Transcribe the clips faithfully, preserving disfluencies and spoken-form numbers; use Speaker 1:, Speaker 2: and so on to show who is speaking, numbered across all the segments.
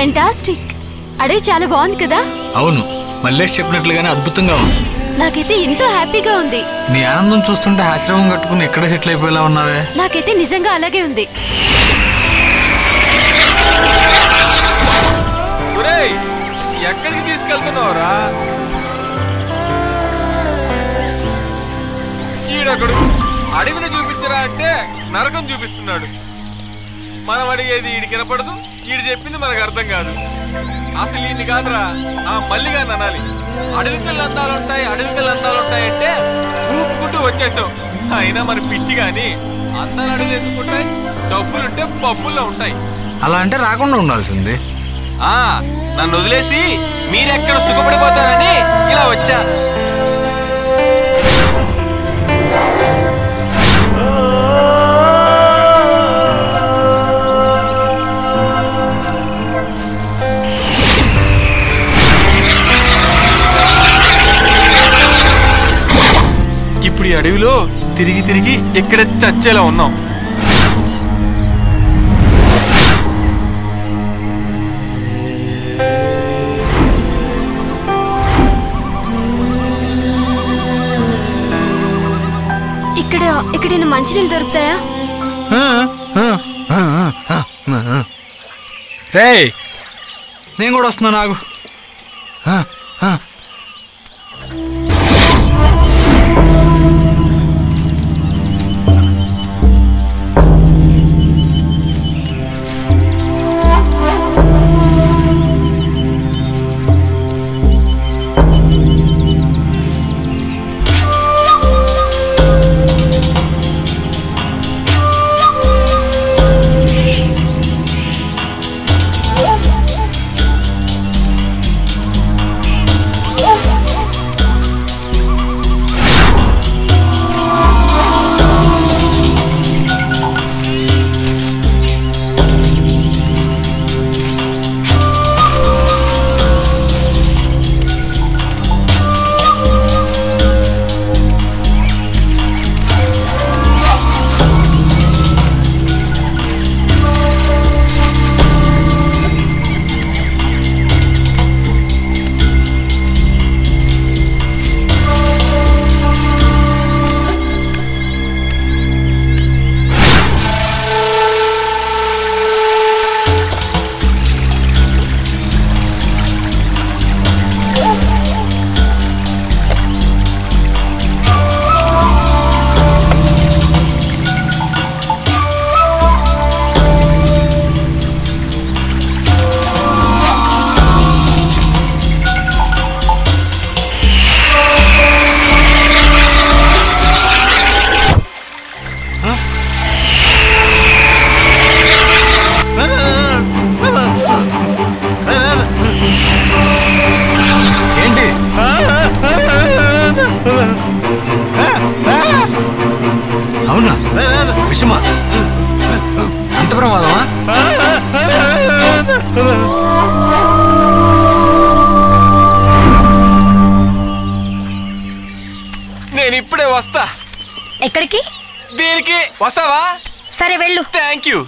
Speaker 1: Fantastic. అడవి చాలా బాగుంది కదా?
Speaker 2: అవును, మల్లేష్ చెప్పినట్లుగానే అద్భుతంగా ఉంది.
Speaker 1: నాకైతే ఎంతో హ్యాపీగా ఉంది.
Speaker 2: నీ ఆనందం చూస్తుంటే ఆశ్రమం కట్టుకుని ఎక్కడ సెటిల్ అయిపోయేలా ఉన్నావే.
Speaker 1: నాకైతే నిజంగా అలాగే ఉంది.
Speaker 3: ఎక్కడికి తీసుకెళ్తున్నావురా? ఈడొకడు అడవిని చూపించరా అంటే నరకం చూపిస్తున్నాడు. మనం అడిగేది ఈడికి వినపడదు, ఈడు చెప్పింది మనకు అర్థం కాదు. అసలు ఈయన్ని కాదురా, ఆ మల్లిగా అనాలి. అడవికల్ అందాలుంటాయి అడవికల్ అందాలుంటాయి అంటే ఊపుకుంటూ వచ్చేసావు. అయినా మన పిచ్చి గాని అందాలు అడవులు ఎందుకుంటాయి? డబ్బులుంటే పబ్బుల్లో ఉంటాయి.
Speaker 2: అలా అంటే రాకుండా ఉండాల్సింది.
Speaker 3: ఆ నన్ను వదిలేసి మీరెక్కడ సుఖపడిపోతారని ఇలా వచ్చా. ఇప్పుడు ఈ అడవిలో తిరిగి తిరిగి ఇక్కడ చచ్చేలా ఉన్నాం.
Speaker 1: ఇక్కడ ఎక్కడైనా మంచినీళ్ళు దొరుకుతాయా?
Speaker 2: రే, నేను కూడా వస్తున్నా. నాకు
Speaker 3: నేను ఇప్పుడే వస్తా.
Speaker 1: ఎక్కడికి?
Speaker 3: దీనికి వస్తావా?
Speaker 1: సరే వెళ్ళు.
Speaker 3: Thank you.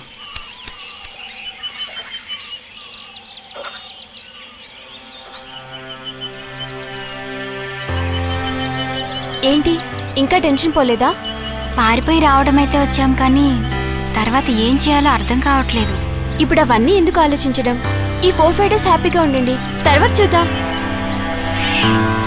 Speaker 1: ఏంటి ఇంకా టెన్షన్ పోలేదా?
Speaker 4: పారిపోయి రావడం అయితే వచ్చాం, కానీ తర్వాత ఏం చేయాలో అర్థం కావట్లేదు.
Speaker 1: ఇప్పుడు అవన్నీ ఎందుకు ఆలోచించడం? ఈ ఫోర్ ఫైవ్ డేస్ హ్యాపీగా ఉండండి, తర్వాత చూద్దాం.